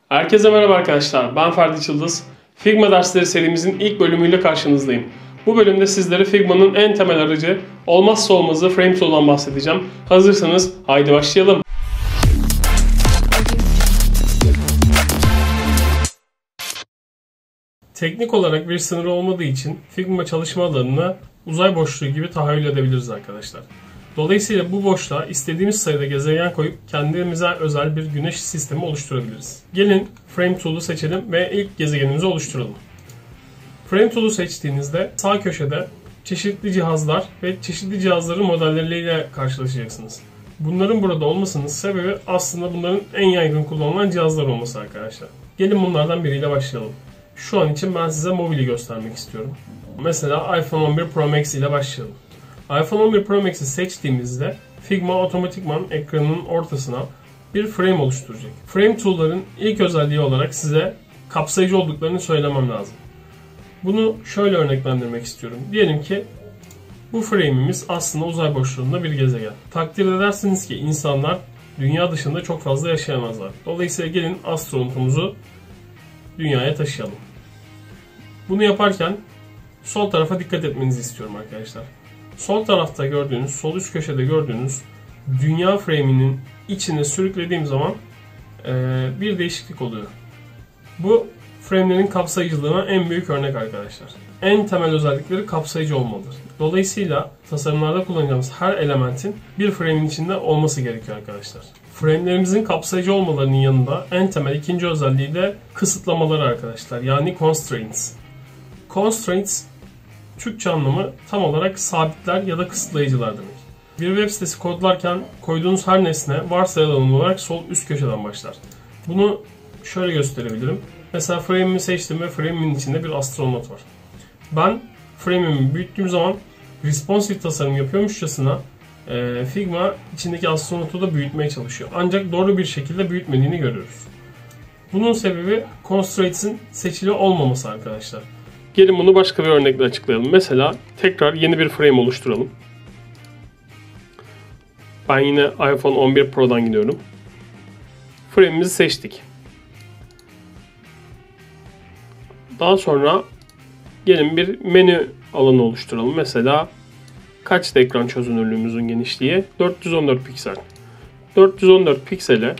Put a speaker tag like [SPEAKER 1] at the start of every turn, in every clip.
[SPEAKER 1] Herkese merhaba arkadaşlar, ben Ferdi Çıldız. Figma dersleri serimizin ilk bölümüyle karşınızdayım. Bu bölümde sizlere Figma'nın en temel aracı, olmazsa olmazı Frame Tool'dan bahsedeceğim. Hazırsanız haydi başlayalım. Teknik olarak bir sınırı olmadığı için Figma çalışma alanını uzay boşluğu gibi tahayyül edebiliriz arkadaşlar. Dolayısıyla bu boşluğa istediğimiz sayıda gezegen koyup kendimize özel bir güneş sistemi oluşturabiliriz. Gelin Frame Tool'u seçelim ve ilk gezegenimizi oluşturalım. Frame Tool'u seçtiğinizde sağ köşede çeşitli cihazlar ve çeşitli cihazların modelleriyle karşılaşacaksınız. Bunların burada olmasının sebebi aslında bunların en yaygın kullanılan cihazlar olması arkadaşlar. Gelin bunlardan biriyle başlayalım. Şu an için ben size mobili göstermek istiyorum. Mesela iPhone 11 Pro Max ile başlayalım. iPhone 11 Pro Max'i seçtiğimizde Figma otomatikman ekranın ortasına bir frame oluşturacak. Frame Tool'ların ilk özelliği olarak size kapsayıcı olduklarını söylemem lazım. Bunu şöyle örneklendirmek istiyorum. Diyelim ki bu frame'imiz aslında uzay boşluğunda bir gezegen. Takdir edersiniz ki insanlar dünya dışında çok fazla yaşayamazlar. Dolayısıyla gelin astronotumuzu dünyaya taşıyalım. Bunu yaparken sol tarafa dikkat etmenizi istiyorum arkadaşlar. Sol tarafta gördüğünüz, sol üst köşede gördüğünüz dünya frame'inin içine sürüklediğim zaman bir değişiklik oluyor. Bu frame'lerin kapsayıcılığına en büyük örnek arkadaşlar. En temel özellikleri kapsayıcı olmalıdır. Dolayısıyla tasarımlarda kullanacağımız her elementin bir frame'in içinde olması gerekiyor arkadaşlar. Frame'lerimizin kapsayıcı olmalarının yanında en temel ikinci özelliği de kısıtlamaları arkadaşlar. Yani constraints. Constraints Türkçe anlamı tam olarak sabitler ya da kısıtlayıcılar demek. Bir web sitesi kodlarken koyduğunuz her nesne varsayılan olarak sol üst köşeden başlar. Bunu şöyle gösterebilirim. Mesela frame'imi seçtim ve frame'imin içinde bir astronot var. Ben frame'imi büyüttüğüm zaman responsive tasarım yapıyormuşçasına Figma içindeki astronotu da büyütmeye çalışıyor. Ancak doğru bir şekilde büyütmediğini görüyoruz. Bunun sebebi constraints'in seçili olmaması arkadaşlar. Gelin bunu başka bir örnekle açıklayalım. Mesela tekrar yeni bir frame oluşturalım. Ben yine iPhone 11 Pro'dan gidiyorum. Frame'imizi seçtik. Daha sonra gelin bir menü alanı oluşturalım. Mesela kaçtı ekran çözünürlüğümüzün genişliği? 414 piksel. 414 piksele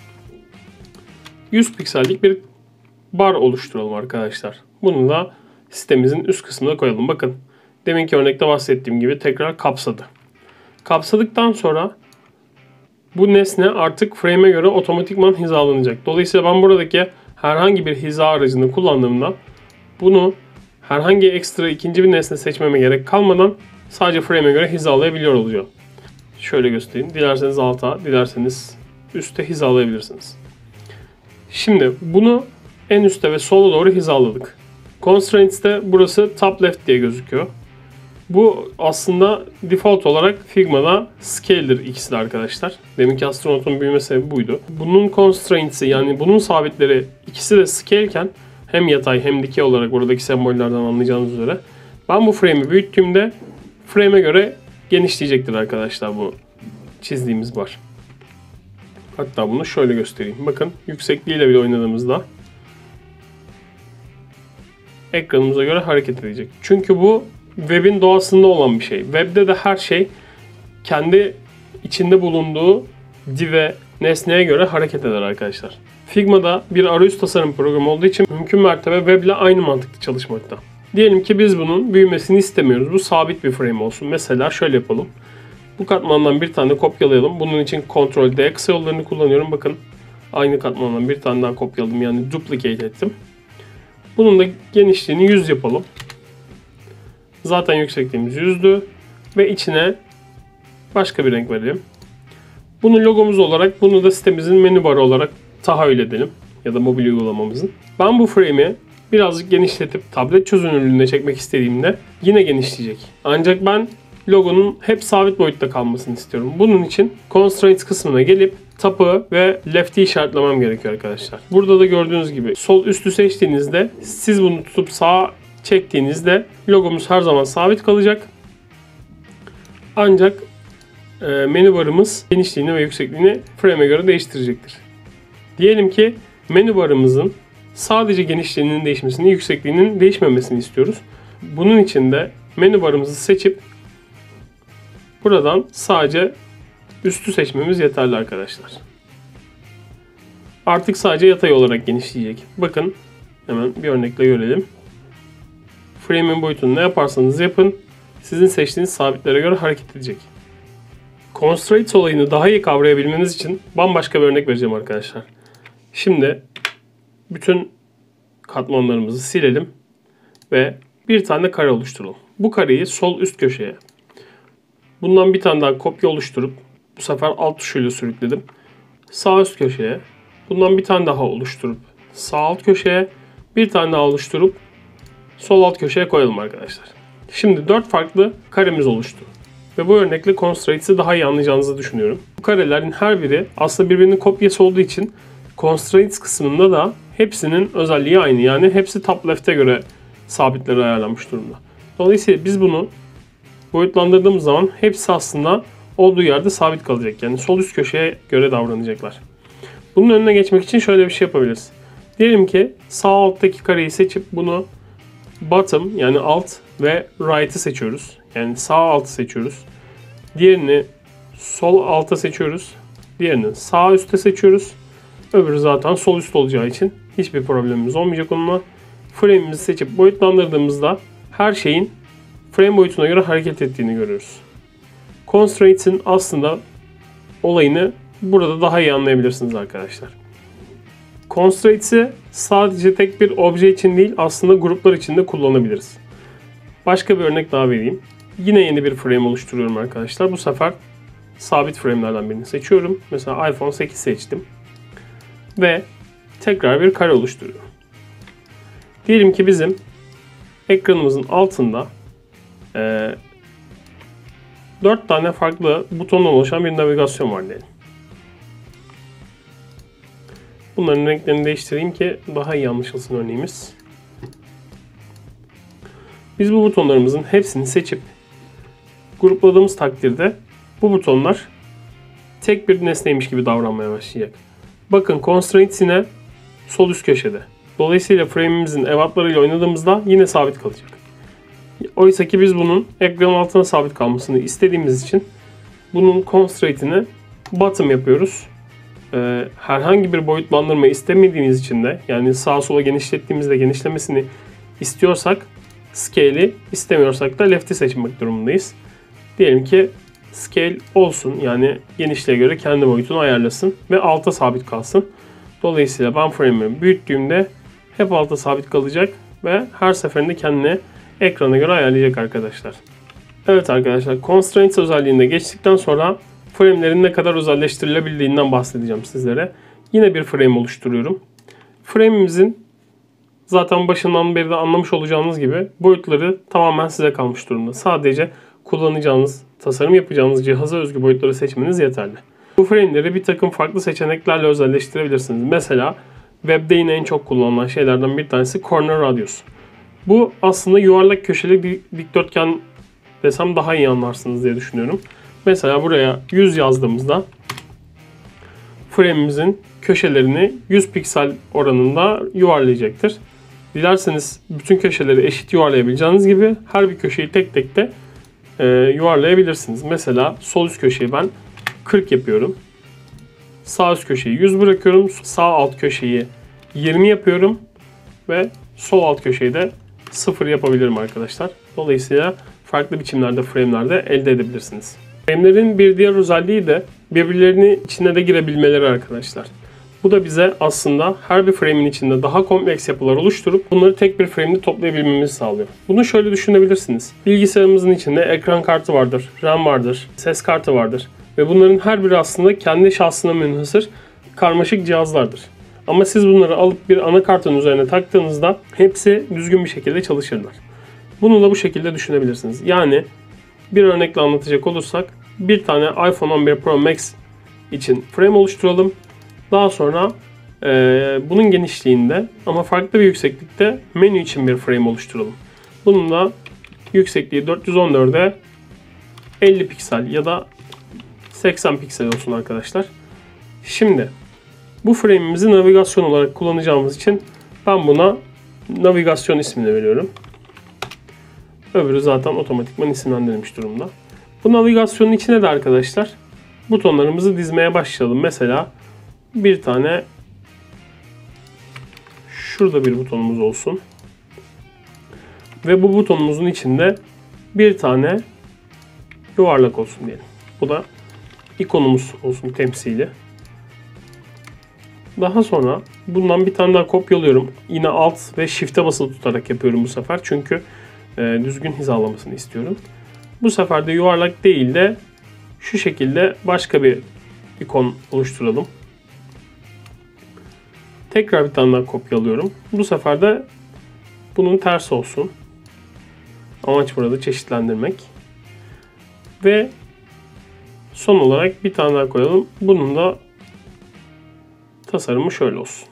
[SPEAKER 1] 100 piksellik bir bar oluşturalım arkadaşlar. Bunu da sitemizin üst kısmına koyalım. Bakın deminki örnekte bahsettiğim gibi tekrar kapsadı. Kapsadıktan sonra bu nesne artık frame'e göre otomatikman hizalanacak. Dolayısıyla ben buradaki herhangi bir hiza aracını kullandığımda bunu herhangi ekstra ikinci bir nesne seçmeme gerek kalmadan sadece frame'e göre hizalayabiliyor oluyor. Şöyle göstereyim. Dilerseniz alta, dilerseniz üste hizalayabilirsiniz. Şimdi bunu en üste ve sola doğru hizaladık. Constraints'te burası top left diye gözüküyor. Bu aslında default olarak Figma'da scale'dir ikisi de arkadaşlar. Deminki astronotun büyüme sebebi buydu. Bunun constraints'i yani bunun sabitleri ikisi de scale'ken hem yatay hem dikey olarak buradaki sembollerden anlayacağınız üzere ben bu frame'i büyüttüğümde frame'e göre genişleyecektir arkadaşlar bu çizdiğimiz bar. Hatta bunu şöyle göstereyim. Bakın yüksekliğiyle bile oynadığımızda ekranımıza göre hareket edecek. Çünkü bu web'in doğasında olan bir şey. Web'de de her şey kendi içinde bulunduğu div'e, nesneye göre hareket eder arkadaşlar. Figma'da bir arayüz tasarım programı olduğu için mümkün mertebe web ile aynı mantıkta çalışmakta. Diyelim ki biz bunun büyümesini istemiyoruz. Bu sabit bir frame olsun. Mesela şöyle yapalım. Bu katmandan bir tane kopyalayalım. Bunun için Ctrl D kısa yollarını kullanıyorum. Bakın aynı katmandan bir tane daha kopyaladım. Yani duplicate ettim. Bunun da genişliğini 100 yapalım. Zaten yüksekliğimiz 100'dü. Ve içine başka bir renk verelim. Bunu logomuz olarak, bunu da sitemizin menü barı olarak tahayyül edelim. Ya da mobil uygulamamızın. Ben bu frame'i birazcık genişletip tablet çözünürlüğüne çekmek istediğimde yine genişleyecek. Ancak ben logonun hep sabit boyutta kalmasını istiyorum. Bunun için Constraints kısmına gelip Top'ı ve Left'i işaretlemem gerekiyor arkadaşlar. Burada da gördüğünüz gibi sol üstü seçtiğinizde siz bunu tutup sağa çektiğinizde logomuz her zaman sabit kalacak. Ancak menü barımız genişliğini ve yüksekliğini frame'e göre değiştirecektir. Diyelim ki menü barımızın sadece genişliğinin değişmesini, yüksekliğinin değişmemesini istiyoruz. Bunun için de menü barımızı seçip buradan sadece üstü seçmemiz yeterli arkadaşlar. Artık sadece yatay olarak genişleyecek. Bakın hemen bir örnekle görelim. Frame'in boyutunu ne yaparsanız yapın, sizin seçtiğiniz sabitlere göre hareket edecek. Constraints olayını daha iyi kavrayabilmeniz için bambaşka bir örnek vereceğim arkadaşlar. Şimdi bütün katmanlarımızı silelim ve bir tane kare oluşturalım. Bu kareyi sol üst köşeye, bundan bir tane daha kopya oluşturup bu sefer alt tuşuyla sürükledim. Sağ üst köşeye, bundan bir tane daha oluşturup sağ alt köşeye, bir tane daha oluşturup sol alt köşeye koyalım arkadaşlar. Şimdi 4 farklı karemiz oluştu. Ve bu örnekle constraints'i daha iyi anlayacağınızı düşünüyorum. Bu karelerin her biri aslında birbirinin kopyası olduğu için constraints kısmında da hepsinin özelliği aynı. Yani hepsi top left'e göre sabitleri ayarlanmış durumda. Dolayısıyla biz bunu boyutlandırdığımız zaman hepsi aslında olduğu yerde sabit kalacak. Yani sol üst köşeye göre davranacaklar. Bunun önüne geçmek için şöyle bir şey yapabiliriz. Diyelim ki sağ alttaki kareyi seçip bunu bottom yani alt ve right'ı seçiyoruz. Yani sağ altı seçiyoruz. Diğerini sol alta seçiyoruz. Diğerini sağ üstte seçiyoruz. Öbürü zaten sol üst olacağı için hiçbir problemimiz olmayacak onunla. Frame'imizi seçip boyutlandırdığımızda her şeyin frame boyutuna göre hareket ettiğini görüyoruz. Constraints'in aslında olayını burada daha iyi anlayabilirsiniz arkadaşlar. Constraints'i sadece tek bir obje için değil aslında gruplar için de kullanabiliriz. Başka bir örnek daha vereyim. Yine yeni bir frame oluşturuyorum arkadaşlar. Bu sefer sabit frame'lerden birini seçiyorum. Mesela iPhone 8 seçtim. Ve tekrar bir kare oluşturuyorum. Diyelim ki bizim ekranımızın altında 4 tane farklı butondan oluşan bir navigasyon var diyelim. Bunların renklerini değiştireyim ki daha iyi anlaşılsın örneğimiz. Biz bu butonlarımızın hepsini seçip grupladığımız takdirde bu butonlar tek bir nesneymiş gibi davranmaya başlayacak. Bakın constraints yine sol üst köşede. Dolayısıyla frame'imizin ebatlarıyla oynadığımızda yine sabit kalacak. Oysa ki biz bunun ekranın altına sabit kalmasını istediğimiz için bunun constraint'ini bottom yapıyoruz. Herhangi bir boyutlandırma istemediğimiz için de yani sağa sola genişlettiğimizde genişlemesini istiyorsak scale'i istemiyorsak da left'i seçmek durumundayız. Diyelim ki scale olsun yani genişliğe göre kendi boyutunu ayarlasın ve alta sabit kalsın. Dolayısıyla ben frame'imi büyüttüğümde hep alta sabit kalacak ve her seferinde kendine ekrana göre ayarlayacak arkadaşlar. Evet arkadaşlar, constraints özelliğinde geçtikten sonra frame'lerin ne kadar özelleştirilebildiğinden bahsedeceğim sizlere. Yine bir frame oluşturuyorum. Frame'imizin zaten başından beri de anlamış olacağınız gibi boyutları tamamen size kalmış durumda. Sadece kullanacağınız, tasarım yapacağınız cihaza özgü boyutları seçmeniz yeterli. Bu frame'leri bir takım farklı seçeneklerle özelleştirebilirsiniz. Mesela web'de yine en çok kullanılan şeylerden bir tanesi corner radius. Bu aslında yuvarlak köşeli dikdörtgen desem daha iyi anlarsınız diye düşünüyorum. Mesela buraya 100 yazdığımızda frame'imizin köşelerini 100 piksel oranında yuvarlayacaktır. Dilerseniz bütün köşeleri eşit yuvarlayabileceğiniz gibi her bir köşeyi tek tek de yuvarlayabilirsiniz. Mesela sol üst köşeyi ben 40 yapıyorum. Sağ üst köşeyi 100 bırakıyorum. Sağ alt köşeyi 20 yapıyorum. Ve sol alt köşeyi de 0 yapabilirim arkadaşlar. Dolayısıyla farklı biçimlerde frame'lerde elde edebilirsiniz. Frame'lerin bir diğer özelliği de birbirlerinin içine de girebilmeleri arkadaşlar. Bu da bize aslında her bir frame'in içinde daha kompleks yapılar oluşturup bunları tek bir frame'de toplayabilmemizi sağlıyor. Bunu şöyle düşünebilirsiniz. Bilgisayarımızın içinde ekran kartı vardır, RAM vardır, ses kartı vardır. Ve bunların her biri aslında kendi şahsına münhasır karmaşık cihazlardır. Ama siz bunları alıp bir anakartın üzerine taktığınızda hepsi düzgün bir şekilde çalışırlar. Bunu da bu şekilde düşünebilirsiniz. Yani bir örnekle anlatacak olursak bir tane iPhone 11 Pro Max için frame oluşturalım. Daha sonra bunun genişliğinde ama farklı bir yükseklikte menü için bir frame oluşturalım. Bunun da yüksekliği 414'e 50 piksel ya da 80 piksel olsun arkadaşlar. Şimdi Bu frame'imizi navigasyon olarak kullanacağımız için ben buna navigasyon ismini veriyorum. Öbürü zaten otomatikman isimlendirilmiş durumda. Bu navigasyonun içine de arkadaşlar butonlarımızı dizmeye başlayalım. Mesela bir tane şurada bir butonumuz olsun. Ve bu butonumuzun içinde bir tane yuvarlak olsun diyelim. Bu da ikonumuz olsun temsili. Daha sonra bundan bir tane daha kopyalıyorum. Yine Alt ve Shift'e basılı tutarak yapıyorum bu sefer. Çünkü düzgün hizalamasını istiyorum. Bu sefer de yuvarlak değil de şu şekilde başka bir ikon oluşturalım. Tekrar bir tane daha kopyalıyorum. Bu sefer de bunun tersi olsun. Amaç burada çeşitlendirmek. Ve son olarak bir tane daha koyalım. Bunun da tasarımı şöyle olsun.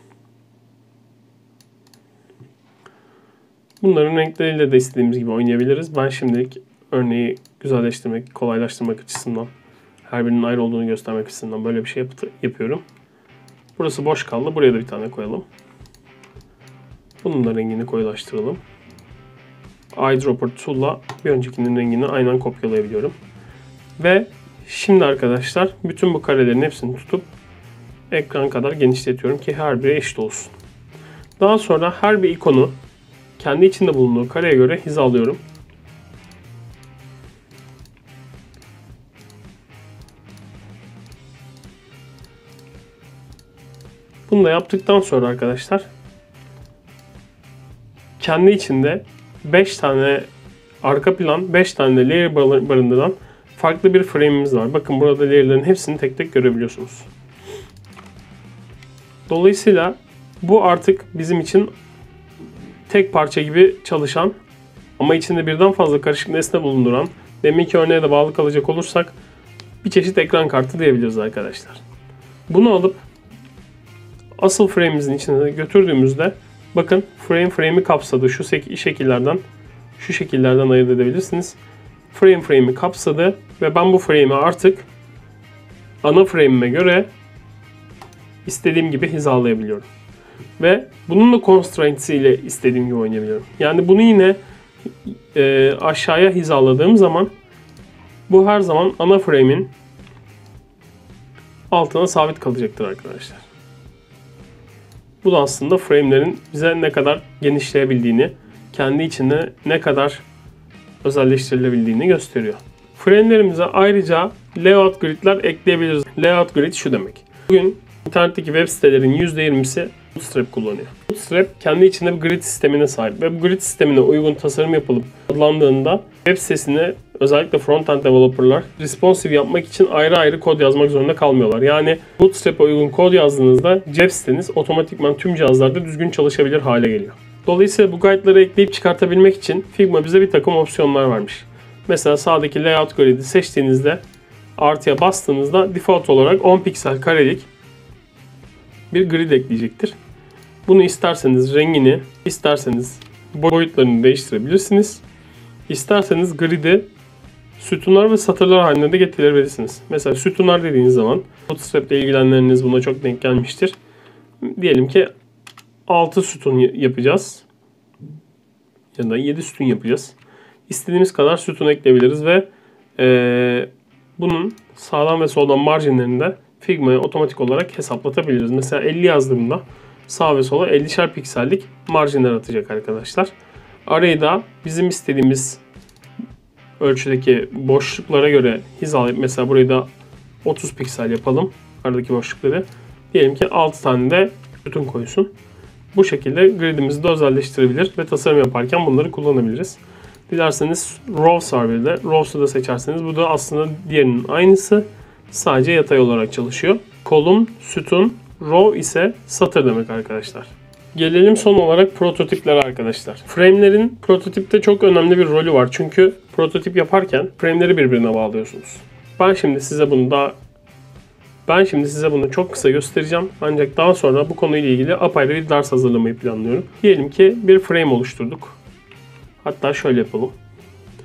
[SPEAKER 1] Bunların renkleriyle de istediğimiz gibi oynayabiliriz. Ben şimdilik örneği güzelleştirmek, kolaylaştırmak açısından, her birinin ayrı olduğunu göstermek açısından böyle bir şey yapıyorum. Burası boş kaldı. Buraya da bir tane koyalım. Bunun da rengini koyulaştıralım. Eyedropper Tool'la bir öncekinin rengini aynen kopyalayabiliyorum. Ve şimdi arkadaşlar bütün bu karelerin hepsini tutup ekran kadar genişletiyorum ki her biri eşit olsun. Daha sonra her bir ikonu kendi içinde bulunduğu kareye göre hizalıyorum. Bunu da yaptıktan sonra arkadaşlar kendi içinde 5 tane arka plan, 5 tane de layer barındıran farklı bir frame'imiz var. Bakın burada layer'ların hepsini tek tek görebiliyorsunuz. Dolayısıyla bu artık bizim için tek parça gibi çalışan ama içinde birden fazla karışık nesne bulunduran, deminki örneğe de bağlı kalacak olursak bir çeşit ekran kartı diyebiliriz arkadaşlar. Bunu alıp asıl frame'imizin içine götürdüğümüzde bakın frame'i kapsadı. Şu şekillerden ayırt edebilirsiniz. Frame'i kapsadı ve ben bu frame'i artık ana frame'ime göre istediğim gibi hizalayabiliyorum. Ve bunun da constraints ile istediğim gibi oynayabiliyorum. Yani bunu yine aşağıya hizaladığım zaman bu her zaman ana frame'in altına sabit kalacaktır arkadaşlar. Bu da aslında frame'lerin bize ne kadar genişleyebildiğini, kendi içinde ne kadar özelleştirilebildiğini gösteriyor. Frame'lerimize ayrıca layout grid'ler ekleyebiliriz. Layout grid şu demek. Bugün internetteki web sitelerin %20'si Bootstrap kullanıyor. Bootstrap kendi içinde bir grid sistemine sahip ve bu grid sistemine uygun tasarım yapılıp adlandığında web sitesini özellikle front-end developerlar responsive yapmak için ayrı ayrı kod yazmak zorunda kalmıyorlar. Yani Bootstrap'e uygun kod yazdığınızda web siteniz otomatikman tüm cihazlarda düzgün çalışabilir hale geliyor. Dolayısıyla bu guide'ları ekleyip çıkartabilmek için Figma bize bir takım opsiyonlar vermiş. Mesela sağdaki layout grid'i seçtiğinizde artıya bastığınızda default olarak 10 piksel karelik bir grid ekleyecektir. Bunu isterseniz rengini, isterseniz boyutlarını değiştirebilirsiniz. İsterseniz grid'i sütunlar ve satırlar halinde de getirebilirsiniz. Mesela sütunlar dediğiniz zaman Bootstrap ile ilgilenenleriniz buna çok denk gelmiştir. Diyelim ki 6 sütun yapacağız. Ya da 7 sütun yapacağız. İstediğimiz kadar sütun ekleyebiliriz ve bunun sağdan ve soldan marjinlerini de Figma'ya otomatik olarak hesaplatabiliriz. Mesela 50 yazdığımda sağ ve sola 50'şer piksellik marjinler atacak arkadaşlar. Arayı da bizim istediğimiz ölçüdeki boşluklara göre hizalayıp mesela burayı da 30 piksel yapalım. Aradaki boşlukları. Diyelim ki 6 tane de sütun koysun. Bu şekilde gridimizi de özelleştirebilir ve tasarım yaparken bunları kullanabiliriz. Dilerseniz rows var bir de. Rows'u da seçerseniz bu da aslında diğerinin aynısı. Sadece yatay olarak çalışıyor. Kolum, sütun, row ise satır demek arkadaşlar. Gelelim son olarak prototiplere arkadaşlar. Frame'lerin prototipte çok önemli bir rolü var. Çünkü prototip yaparken frame'leri birbirine bağlıyorsunuz. Ben şimdi size bunu çok kısa göstereceğim. Ancak daha sonra bu konuyla ilgili apayrı bir ders hazırlamayı planlıyorum. Diyelim ki bir frame oluşturduk. Hatta şöyle yapalım.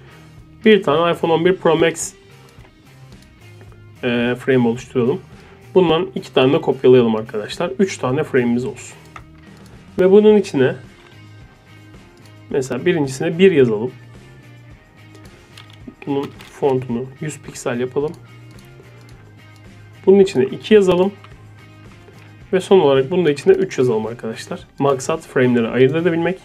[SPEAKER 1] Bir tane iPhone 11 Pro Max frame oluşturalım. Bundan 2 tane de kopyalayalım arkadaşlar. 3 tane frame'imiz olsun. Ve bunun içine mesela birincisine 1 yazalım. Bunun fontunu 100 piksel yapalım. Bunun içine 2 yazalım. Ve son olarak bunun da içine 3 yazalım arkadaşlar. Maksat frame'leri ayırt edebilmek.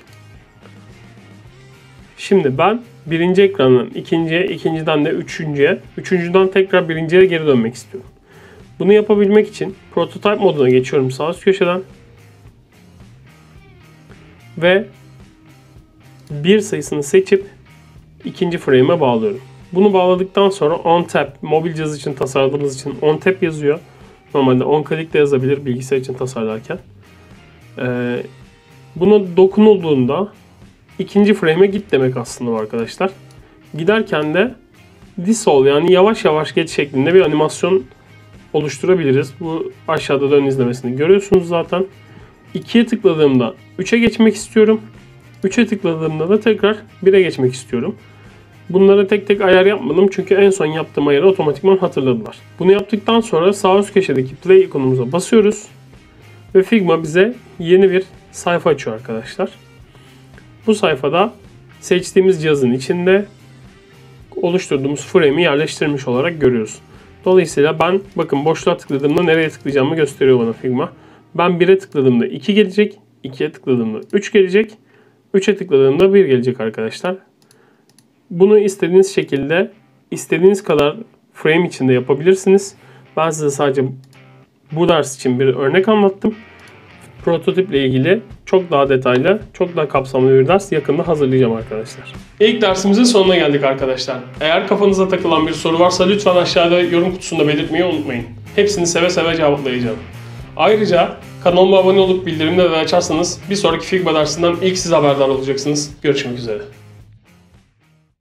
[SPEAKER 1] Şimdi ben birinci ekrandan ikinciye, ikinciden de üçüncüye, üçüncüden tekrar birinciye geri dönmek istiyorum. Bunu yapabilmek için prototype moduna geçiyorum sağ üst köşeden. Ve 1 sayısını seçip ikinci frame'e bağlıyorum. Bunu bağladıktan sonra on tap, mobil cihaz için tasarladığımız için on tap yazıyor. Normalde on click de yazabilir bilgisayar için tasarlarken. Buna dokunulduğunda ikinci frame'e git demek aslında arkadaşlar. Giderken de dissolve yani yavaş yavaş geç şeklinde bir animasyon oluşturabiliriz. Bu aşağıda da ön izlemesini görüyorsunuz zaten. 2'ye tıkladığımda 3'e geçmek istiyorum. 3'e tıkladığımda da tekrar 1'e geçmek istiyorum. Bunlara tek tek ayar yapmadım çünkü en son yaptığım ayarı otomatikman hatırladılar. Bunu yaptıktan sonra sağ üst köşedeki play ikonumuza basıyoruz. Ve Figma bize yeni bir sayfa açıyor arkadaşlar. Bu sayfada seçtiğimiz cihazın içinde oluşturduğumuz frame'i yerleştirmiş olarak görüyoruz. Dolayısıyla ben bakın boşluğa tıkladığımda nereye tıklayacağımı gösteriyor bana Figma. Ben 1'e tıkladığımda 2 gelecek, 2'ye tıkladığımda 3 gelecek, 3'e tıkladığımda 1 gelecek arkadaşlar. Bunu istediğiniz şekilde, istediğiniz kadar frame içinde yapabilirsiniz. Ben size sadece bu ders için bir örnek anlattım. Prototiple ilgili çok daha detaylı, çok daha kapsamlı bir ders yakında hazırlayacağım arkadaşlar. İlk dersimizin sonuna geldik arkadaşlar. Eğer kafanıza takılan bir soru varsa lütfen aşağıda yorum kutusunda belirtmeyi unutmayın. Hepsini seve seve cevaplayacağım. Ayrıca kanalıma abone olup bildirimleri açarsanız bir sonraki Figma dersinden ilk siz haberdar olacaksınız. Görüşmek üzere.